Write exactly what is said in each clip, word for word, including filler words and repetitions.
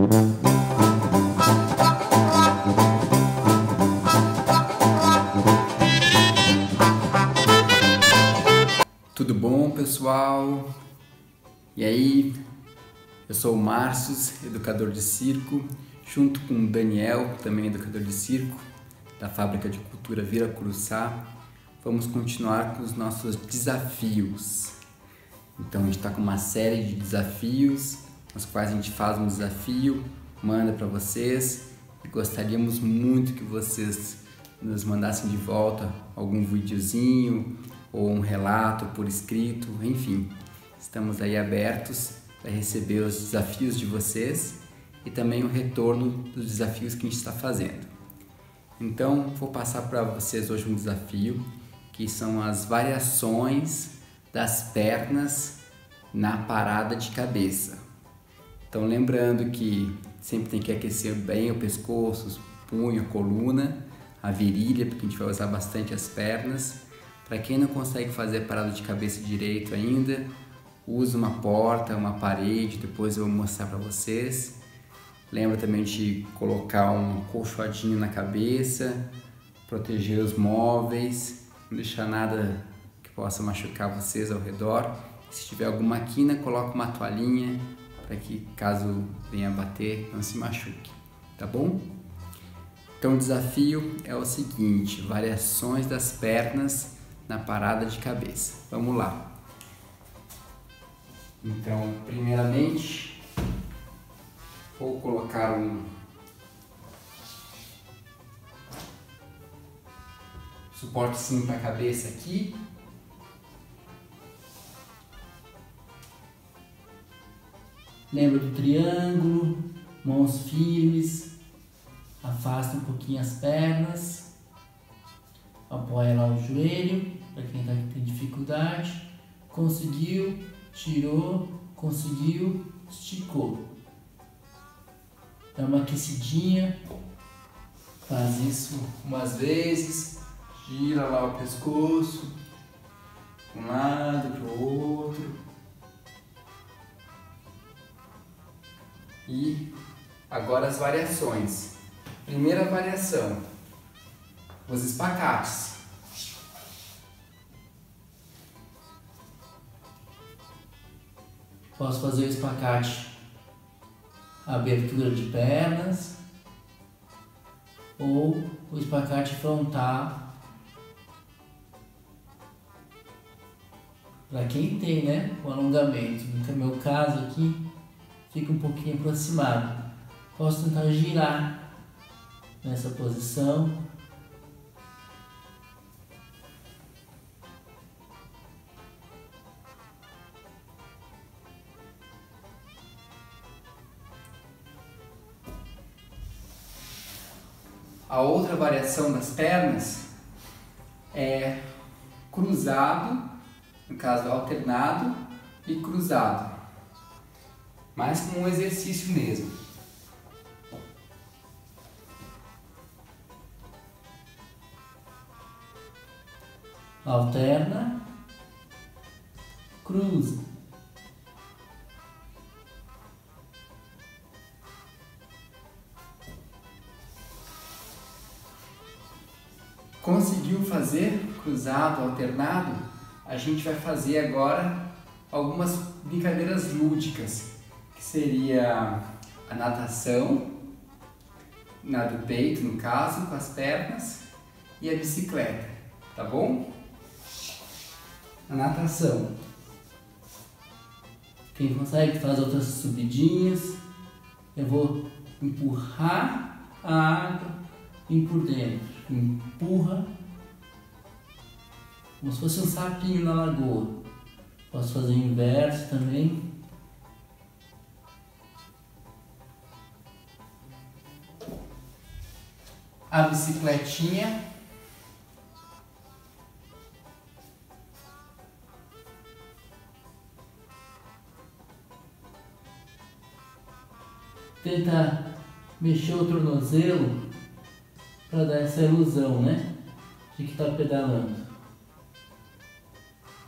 Tudo bom, pessoal? E aí, eu sou o Márcios, educador de circo, junto com o Daniel, também educador de circo, da Fábrica de Cultura Viracuruçá. Vamos continuar com os nossos desafios. Então, a gente está com uma série de desafios, nos quais a gente faz um desafio, manda para vocês, e gostaríamos muito que vocês nos mandassem de volta algum videozinho, ou um relato por escrito, enfim, estamos aí abertos para receber os desafios de vocês e também o retorno dos desafios que a gente está fazendo. Então, vou passar para vocês hoje um desafio, que são as variações das pernas na parada de cabeça. Então, lembrando que sempre tem que aquecer bem o pescoço, o punho, a coluna, a virilha, porque a gente vai usar bastante as pernas. Para quem não consegue fazer parada de cabeça direito ainda, usa uma porta, uma parede, depois eu vou mostrar para vocês. Lembra também de colocar um colchoadinho na cabeça, proteger os móveis, não deixar nada que possa machucar vocês ao redor. Se tiver alguma quina, coloca uma toalhinha para que, caso venha bater, não se machuque, tá bom? Então o desafio é o seguinte: variações das pernas na parada de cabeça. Vamos lá. Então, primeiramente, vou colocar um suportezinho para a cabeça aqui. Lembra do triângulo, mãos firmes, afasta um pouquinho as pernas, apoia lá o joelho, para quem tá, tem dificuldade. Conseguiu, tirou, conseguiu, esticou. Dá uma aquecidinha, faz isso umas vezes, gira lá o pescoço, de um lado para o outro. E agora as variações. Primeira variação, os espacates. Posso fazer o espacate, abertura de pernas, ou o espacate frontal, para quem tem, né, o alongamento. No meu caso aqui, fica um pouquinho aproximado. Posso tentar girar nessa posição. A outra variação das pernas é cruzado, no caso alternado e cruzado, mais como um exercício mesmo. Alterna, cruza. Conseguiu fazer cruzado, alternado? A gente vai fazer agora algumas brincadeiras lúdicas, que seria a natação, nado peito no caso, com as pernas, e a bicicleta, tá bom? A natação. Quem consegue faz outras subidinhas. Eu vou empurrar a água, vir por dentro. Empurra, como se fosse um sapinho na lagoa. Posso fazer o inverso também. A bicicletinha. Tenta mexer o tornozelo para dar essa ilusão, né, de que está pedalando.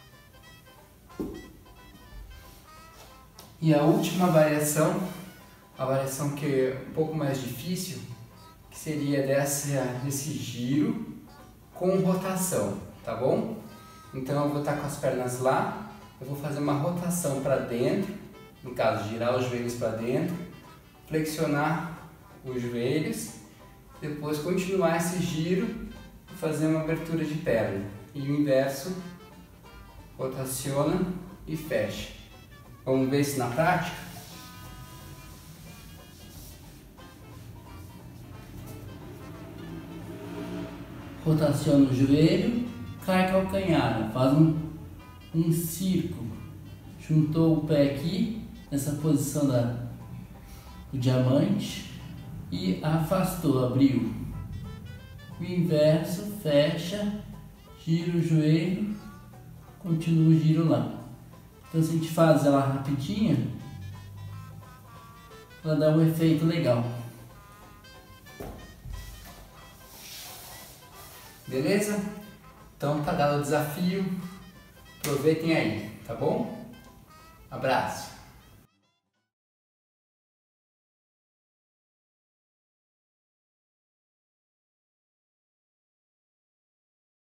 E a última variação, a variação que é um pouco mais difícil, que seria dessa, desse giro com rotação, tá bom? Então eu vou estar com as pernas lá, eu vou fazer uma rotação para dentro, no caso girar os joelhos para dentro, flexionar os joelhos, depois continuar esse giro e fazer uma abertura de perna. E o inverso, rotaciona e fecha. Vamos ver isso na prática? Rotaciona o joelho, cai calcanhar, faz um, um círculo, juntou o pé aqui, nessa posição da, do diamante e afastou, abriu. O inverso, fecha, gira o joelho, continua o giro lá. Então se a gente faz ela rapidinha, ela dá um efeito legal. Beleza? Então tá dado o desafio, aproveitem aí, tá bom? Abraço!